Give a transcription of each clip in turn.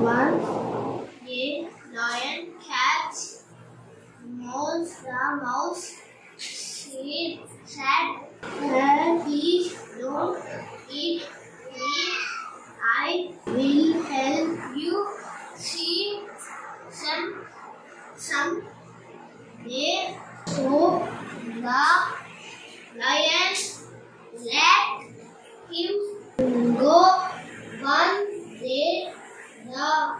One. A lion catch mouse. The mouse said, "Please don't eat me. I will help you see some day." So the lion let him go. One day the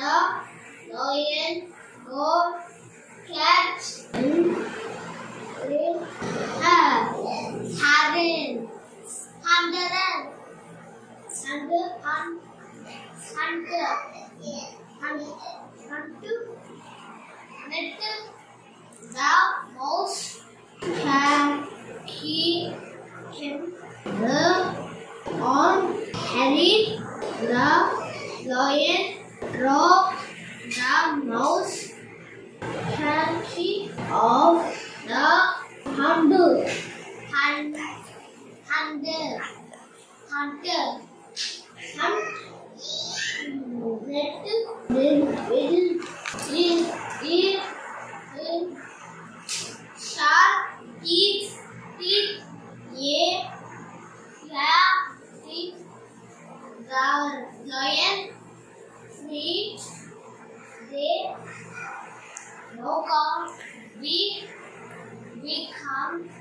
lion go catch the mouse can keep him on carried the lion drove the mouse can keep of the hunter. Sharp teeth, the lion free. They no come, we come